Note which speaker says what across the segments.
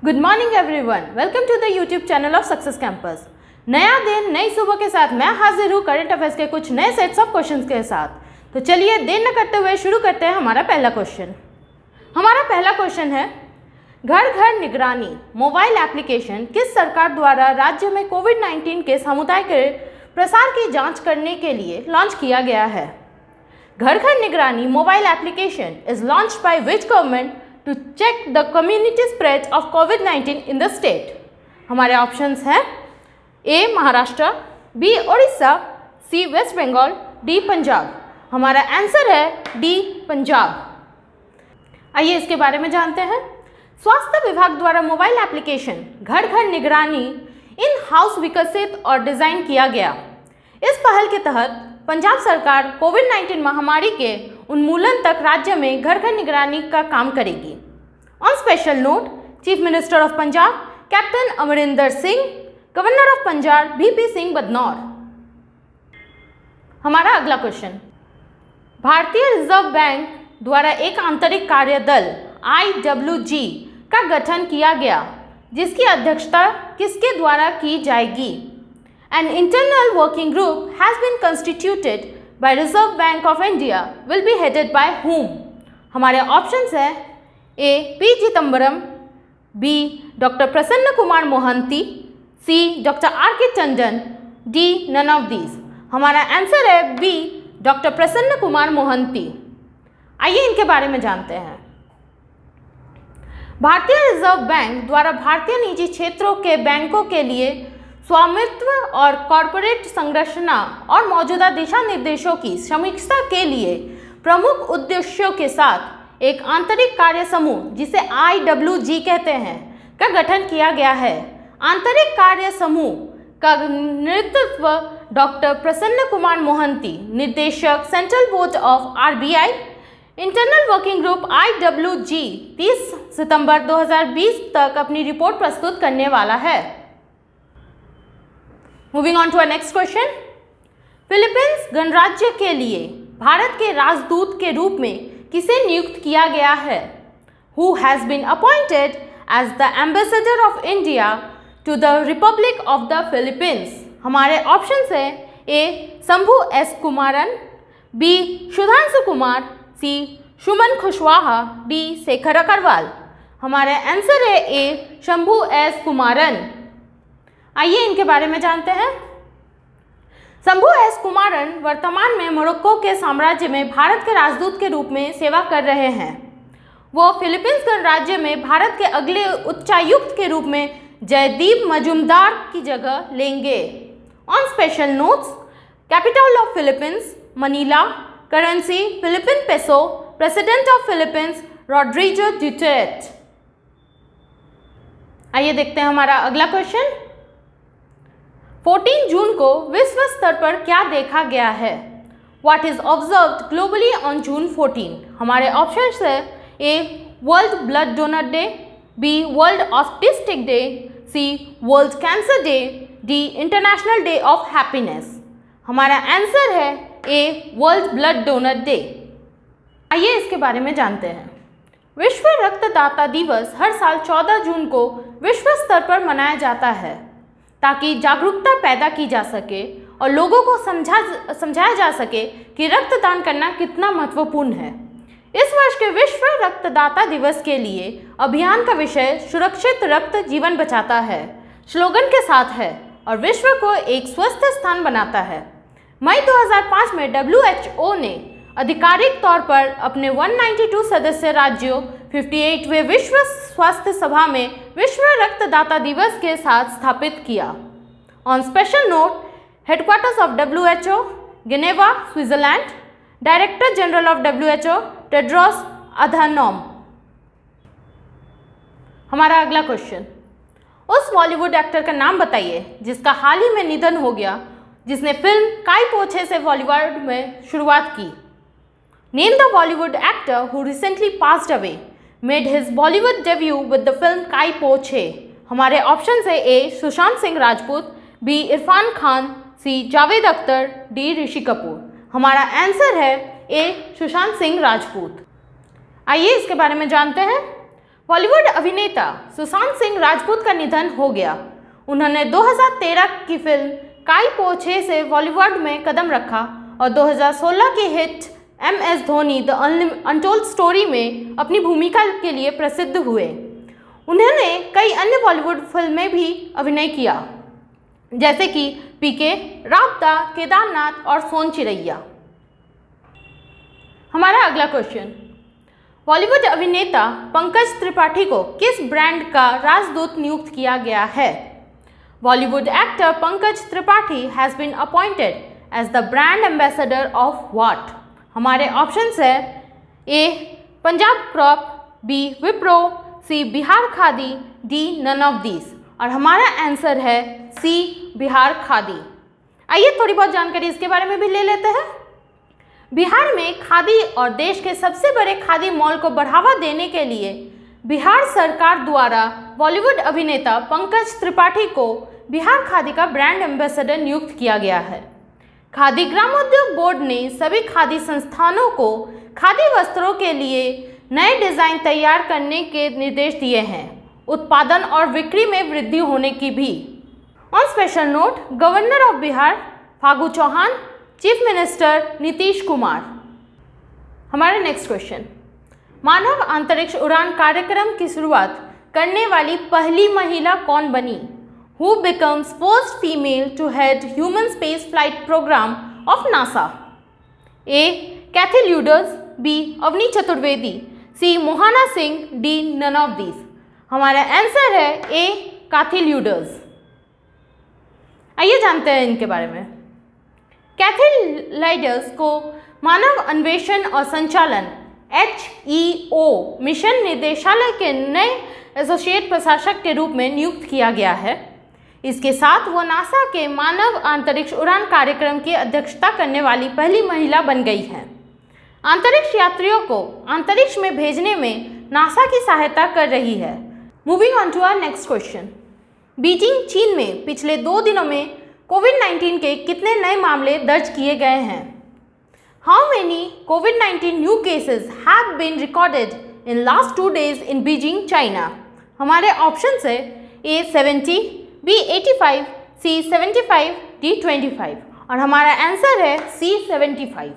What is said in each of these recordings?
Speaker 1: Good morning everyone, welcome to the YouTube channel of success campus. नया दिन नई सुबह के साथ मैं हाजिर हूँ करंट अफेयर्स के कुछ नए सेट्स ऑफ क्वेश्चंस के साथ। तो चलिए देर न करते हुए शुरू करते हैं हमारा पहला क्वेश्चन। हमारा पहला क्वेश्चन है, घर घर निगरानी मोबाइल एप्लीकेशन किस सरकार द्वारा राज्य में कोविड-19 के समुदाय के प्रसार की जाँच करने के लिए लॉन्च किया गया है? Ghar Ghar Nigrani mobile application is launched by which government to check the community spread of COVID-19 in the state? हमारे ऑप्शंस हैं A Maharashtra, B Orissa, C West Bengal, D Punjab. हमारा आंसर है डी पंजाब। आइए इसके बारे में जानते हैं। स्वास्थ्य विभाग द्वारा मोबाइल एप्लीकेशन घर घर निगरानी इन हाउस विकसित और डिज़ाइन किया गया। इस पहल के तहत पंजाब सरकार कोविड-19 महामारी के उन्मूलन तक राज्य में घर घर निगरानी का काम करेगी। On special note, chief minister of Punjab Captain Amarinder Singh, governor of Punjab VP Singh Badnore. हमारा अगला क्वेश्चन, भारतीय रिजर्व बैंक द्वारा एक आंतरिक कार्य दल IWG का गठन किया गया, जिसकी अध्यक्षता किसके द्वारा की जाएगी? An internal working group has been constituted by Reserve Bank of India will be headed by whom? हमारे ऑप्शंस हैं A P Chidambaram, B doctor Prasanna Kumar Mohanty, C doctor R K Tandon, D none of these. हमारा आंसर है B doctor Prasanna Kumar Mohanty. आइए इनके बारे में जानते हैं। भारतीय रिजर्व बैंक द्वारा भारतीय निजी क्षेत्रों के बैंकों के लिए स्वामित्व और कॉरपोरेट संरचना और मौजूदा दिशा निर्देशों की समीक्षा के लिए प्रमुख उद्देश्यों के साथ एक आंतरिक कार्य समूह, जिसे IWG कहते हैं, का गठन किया गया है। आंतरिक कार्य समूह का नेतृत्व डॉक्टर प्रसन्न कुमार मोहंती, निदेशक central board of RBI, internal working group IWG 30 सितंबर 2020 तक अपनी रिपोर्ट प्रस्तुत करने वाला है। Moving on to our next question, Philippines गणराज्य के लिए भारत के राजदूत के रूप में किसे नियुक्त किया गया है? Who has been appointed as the ambassador of India to the Republic of the Philippines? हमारे ऑप्शंस हैं A Shambhu S Kumaran, B Sudhanshu Kumar, C Suman Kushwaha, D Shekhar Agarwal. हमारे आंसर है ए शंभू एस कुमारन। आइए इनके बारे में जानते हैं। शंभू एस कुमारन वर्तमान में मोरक्को के साम्राज्य में भारत के राजदूत के रूप में सेवा कर रहे हैं। वो फिलीपींस गणराज्य में भारत के अगले उच्चायुक्त के रूप में जयदीप मजूमदार की जगह लेंगे। On special notes, capital of Philippines Manila, currency Philippine peso, president of Philippines Rodrigo Duterte. आइए देखते हैं हमारा अगला क्वेश्चन। 14 जून को विश्व स्तर पर क्या देखा गया है? What is observed globally on June 14? हमारे ऑप्शंस है A World Blood Donor Day, B World Autistic Day, C World Cancer Day, D International Day of Happiness. हमारा आंसर है A World Blood Donor Day. आइए इसके बारे में जानते हैं। विश्व रक्तदाता दिवस हर साल 14 जून को विश्व स्तर पर मनाया जाता है ताकि जागरूकता पैदा की जा सके और लोगों को समझाया जा सके कि रक्तदान करना कितना महत्वपूर्ण है। इस वर्ष के विश्व रक्तदाता दिवस के लिए अभियान का विषय सुरक्षित रक्त जीवन बचाता है स्लोगन के साथ है और विश्व को एक स्वस्थ स्थान बनाता है। मई 2005 में WHO ने आधिकारिक तौर पर अपने 192 सदस्य राज्यों 58वें विश्व स्वास्थ्य सभा में विश्व रक्तदाता दिवस के साथ स्थापित किया। On special note, headquarters of WHO Geneva Switzerland, director general of WHO Tedros Adhanom. हमारा अगला क्वेश्चन, उस बॉलीवुड एक्टर का नाम बताइए जिसका हाल ही में निधन हो गया, जिसने फिल्म काई पो छे से बॉलीवुड में शुरुआत की। Name the Bollywood actor who recently passed away, made his Bollywood debut with the film Kai Po Che. हमारे ऑप्शन है A Sushant Singh Rajput, B Irrfan Khan, C Javed Akhtar, D Rishi Kapoor. हमारा आंसर है ए सुशांत सिंह राजपूत। आइए इसके बारे में जानते हैं। बॉलीवुड अभिनेता सुशांत सिंह राजपूत का निधन हो गया। उन्होंने 2013 की फिल्म काई पो छे से बॉलीवुड में कदम रखा और 2016 की hit MS Dhoni the untold story में अपनी भूमिका के लिए प्रसिद्ध हुए। उन्होंने कई अन्य बॉलीवुड फिल्में भी अभिनय किया, जैसे कि PK, राबता, केदारनाथ और सोन चिरैया। हमारा अगला क्वेश्चन, बॉलीवुड अभिनेता पंकज त्रिपाठी को किस ब्रांड का राजदूत नियुक्त किया गया है? Bollywood actor Pankaj Tripathi has been appointed as the brand ambassador of what? हमारे ऑप्शंस है A Punjab crop, B Wipro, C Bihar Khadi, D none of these. और हमारा आंसर है C बिहार खादी। आइए थोड़ी बहुत जानकारी इसके बारे में भी ले लेते हैं। बिहार में खादी और देश के सबसे बड़े खादी मॉल को बढ़ावा देने के लिए बिहार सरकार द्वारा बॉलीवुड अभिनेता पंकज त्रिपाठी को बिहार खादी का ब्रांड एम्बेसडर नियुक्त किया गया है। खादी ग्रामोद्योग बोर्ड ने सभी खादी संस्थानों को खादी वस्त्रों के लिए नए डिज़ाइन तैयार करने के निर्देश दिए हैं, उत्पादन और बिक्री में वृद्धि होने की भी। On special note, governor of Bihar Phagu Chauhan, chief minister Nitish Kumar. हमारा नेक्स्ट क्वेश्चन, मानव अंतरिक्ष उड़ान कार्यक्रम की शुरुआत करने वाली पहली महिला कौन बनी? Who becomes first female to head human space flight program of NASA? A Kathy Lueders, B Avani Chaturvedi, C Mohana Singh, D none of these। हमारा आंसर है A कैथी ल्यूडर्स। आइए जानते हैं इनके बारे में। कैथी ल्यूडर्स को मानव अन्वेषण और संचालन HEO मिशन निदेशालय के नए एसोसिएट प्रशासक के रूप में नियुक्त किया गया है। इसके साथ वो नासा के मानव अंतरिक्ष उड़ान कार्यक्रम की अध्यक्षता करने वाली पहली महिला बन गई है। अंतरिक्ष यात्रियों को अंतरिक्ष में भेजने में नासा की सहायता कर रही है। Moving on to our next question, Beijing चीन में पिछले 2 दिनों में कोविड-19 के कितने नए मामले दर्ज किए गए हैं? हाउ मेनी कोविड-19 new cases have been recorded in last 2 days in Beijing China? हमारे ऑप्शन है A 70, B 85, C 75, D 25। और हमारा आंसर है C 75।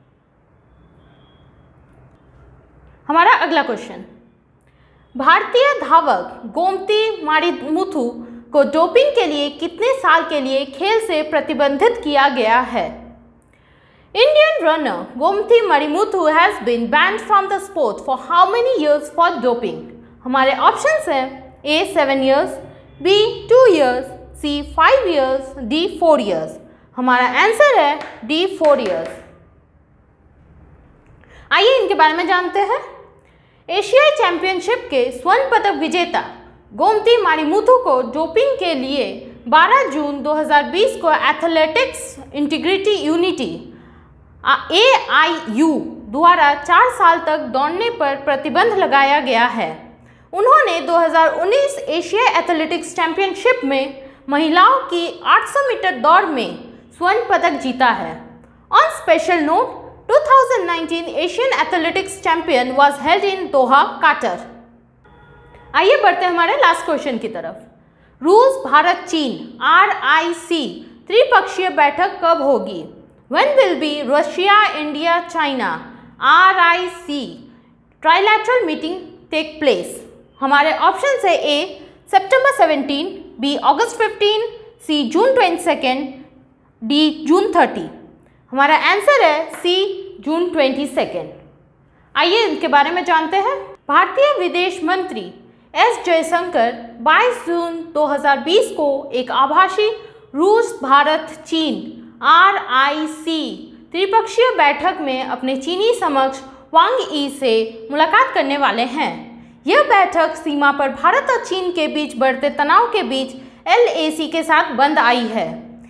Speaker 1: हमारा अगला क्वेश्चन, भारतीय धावक गोमती मारिमुथु को डोपिंग के लिए कितने साल के लिए खेल से प्रतिबंधित किया गया है? Indian runner Gomathi Marimuthu has been banned from the sport for how many years for doping? हमारे ऑप्शंस हैं A 7 years, B 2 years, C 5 years, D 4 years। हमारा आंसर है D 4 years। आइए इनके बारे में जानते हैं। एशियाई चैंपियनशिप के स्वर्ण पदक विजेता गोमती मारिमुथु को डोपिंग के लिए 12 जून 2020 को एथलेटिक्स इंटीग्रिटी यूनिटी AIU द्वारा 4 साल तक दौड़ने पर प्रतिबंध लगाया गया है। उन्होंने 2019 एशिया एथलेटिक्स चैंपियनशिप में महिलाओं की 800 मीटर दौड़ में स्वर्ण पदक जीता है। On special note, 2019 Asian athletics champion was held in Doha, Qatar. आइए बढ़ते हैं हमारे लास्ट क्वेश्चन की तरफ। रूस भारत चीन RIC त्रिपक्षीय बैठक कब होगी? When will be Russia India China RIC trilateral meeting take place? हमारे ऑप्शन है A सितंबर 17, B अगस्त 15, C जून 22, D जून 30। हमारा आंसर है C जून 22। आइए इनके बारे में जानते हैं। भारतीय विदेश मंत्री S जयशंकर 22 जून 2020 को एक आभासी रूस भारत चीन RIC त्रिपक्षीय बैठक में अपने चीनी समक्ष वांग यी से मुलाकात करने वाले हैं। यह बैठक सीमा पर भारत और चीन के बीच बढ़ते तनाव के बीच LAC के साथ बंद आई है।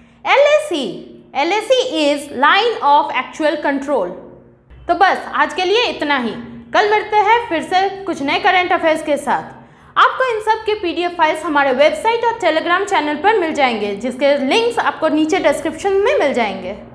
Speaker 1: LAC is line of actual control. तो बस आज के लिए इतना ही। कल मिलते हैं फिर से कुछ नए करंट अफेयर्स के साथ। आपको इन सब के PDF फाइल्स हमारे वेबसाइट और टेलीग्राम चैनल पर मिल जाएंगे, जिसके लिंक्स आपको नीचे डिस्क्रिप्शन में मिल जाएंगे।